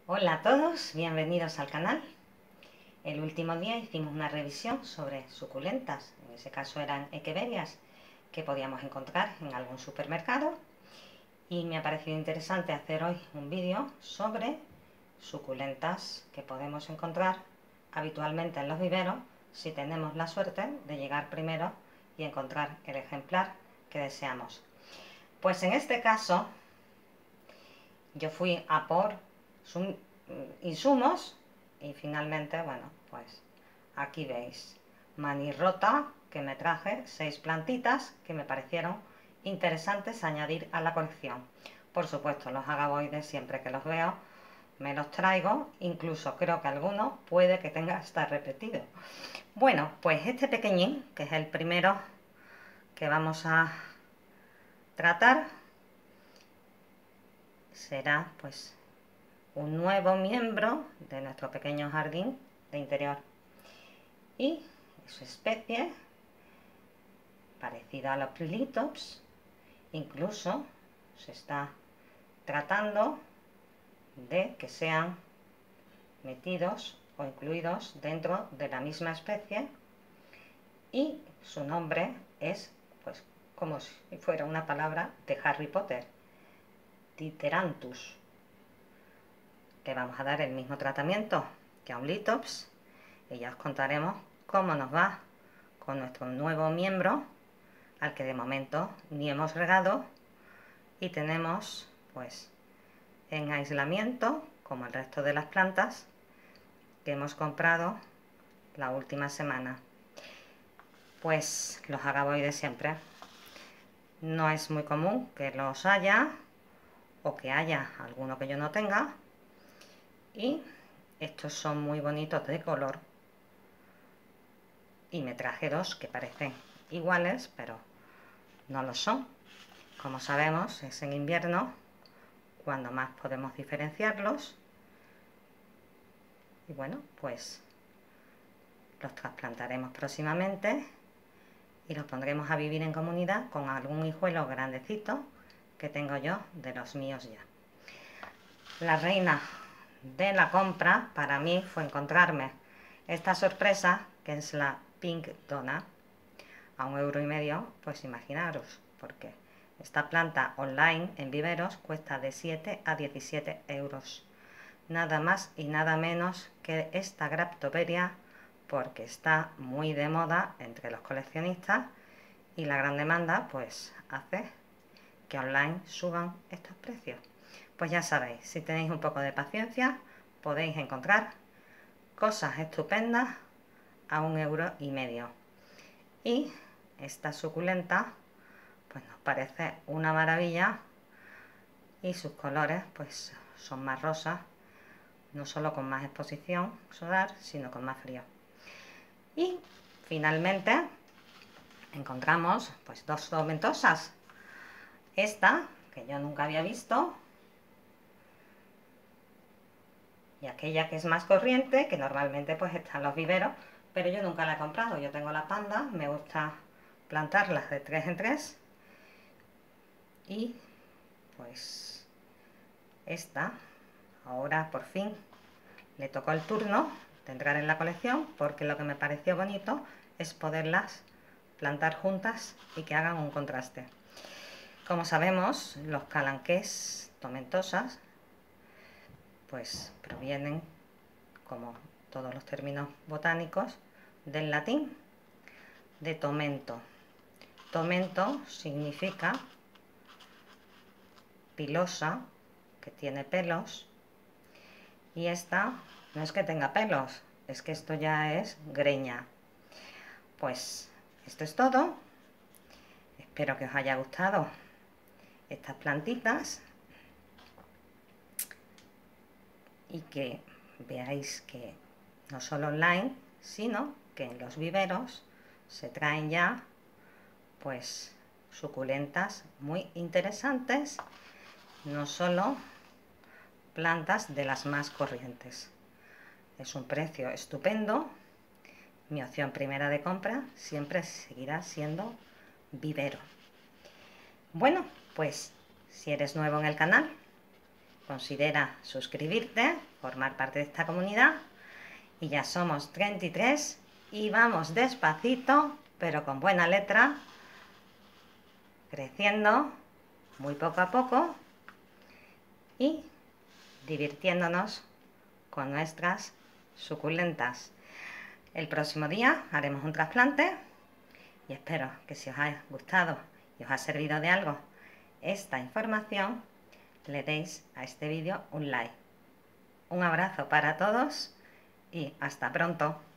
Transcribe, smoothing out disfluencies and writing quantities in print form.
Hola a todos, bienvenidos al canal. El último día hicimos una revisión sobre suculentas, en ese caso eran echeverias que podíamos encontrar en algún supermercado, y me ha parecido interesante hacer hoy un vídeo sobre suculentas que podemos encontrar habitualmente en los viveros si tenemos la suerte de llegar primero y encontrar el ejemplar que deseamos. Pues en este caso yo fui a por insumos y finalmente, bueno, pues aquí veis manirrota, que me traje 6 plantitas que me parecieron interesantes añadir a la colección. Por supuesto, los agaboides siempre que los veo me los traigo, incluso creo que alguno puede que tenga hasta repetido. Bueno, pues este pequeñín, que es el primero que vamos a tratar, será pues un nuevo miembro de nuestro pequeño jardín de interior, y su especie parecida a los Prilitops. Incluso se está tratando de que sean metidos o incluidos dentro de la misma especie, y su nombre es pues como si fuera una palabra de Harry Potter, Dithyrhanthus. Le vamos a dar el mismo tratamiento que a un Litops y ya os contaremos cómo nos va con nuestro nuevo miembro, al que de momento ni hemos regado y tenemos pues en aislamiento como el resto de las plantas que hemos comprado la última semana. Pues los agaboides siempre no es muy común que los haya, o que haya alguno que yo no tenga, y estos son muy bonitos de color, y me traje dos que parecen iguales pero no lo son. Como sabemos, es en invierno cuando más podemos diferenciarlos, y bueno, pues los trasplantaremos próximamente y los pondremos a vivir en comunidad con algún hijuelo grandecito que tengo yo de los míos ya. La reina de la compra para mí fue encontrarme esta sorpresa, que es la Pink Donna, a 1,5 €, pues imaginaros, porque esta planta online en viveros cuesta de 7 a 17 €. Nada más y nada menos que esta Graptoperia, porque está muy de moda entre los coleccionistas y la gran demanda pues hace que online suban estos precios. Pues ya sabéis, si tenéis un poco de paciencia podéis encontrar cosas estupendas a 1,5 €. Y esta suculenta pues nos parece una maravilla, y sus colores pues son más rosas, no solo con más exposición solar, sino con más frío. Y finalmente encontramos pues dos tomentosas. Esta, que yo nunca había visto, y aquella que es más corriente, que normalmente pues está en los viveros, pero yo nunca la he comprado. Yo tengo la panda, me gusta plantarlas de 3 en 3, y pues esta ahora por fin le tocó el turno de entrar en la colección, porque lo que me pareció bonito es poderlas plantar juntas y que hagan un contraste. Como sabemos, los calanqués tomentosas pues provienen, como todos los términos botánicos, del latín de tomento. Tomento significa pilosa, que tiene pelos, y esta no es que tenga pelos, es que esto ya es greña. Pues esto es todo. Espero que os haya gustado estas plantitas y que veáis que no solo online, sino que en los viveros se traen ya pues suculentas muy interesantes, no solo plantas de las más corrientes. Es un precio estupendo. Mi opción primera de compra siempre seguirá siendo vivero. Bueno, pues si eres nuevo en el canal, considera suscribirte, formar parte de esta comunidad. Y ya somos 33 y vamos despacito, pero con buena letra, creciendo muy poco a poco y divirtiéndonos con nuestras suculentas. El próximo día haremos un trasplante y espero que si os ha gustado y os ha servido de algo esta información, le deis a este vídeo un like. Un abrazo para todos y hasta pronto.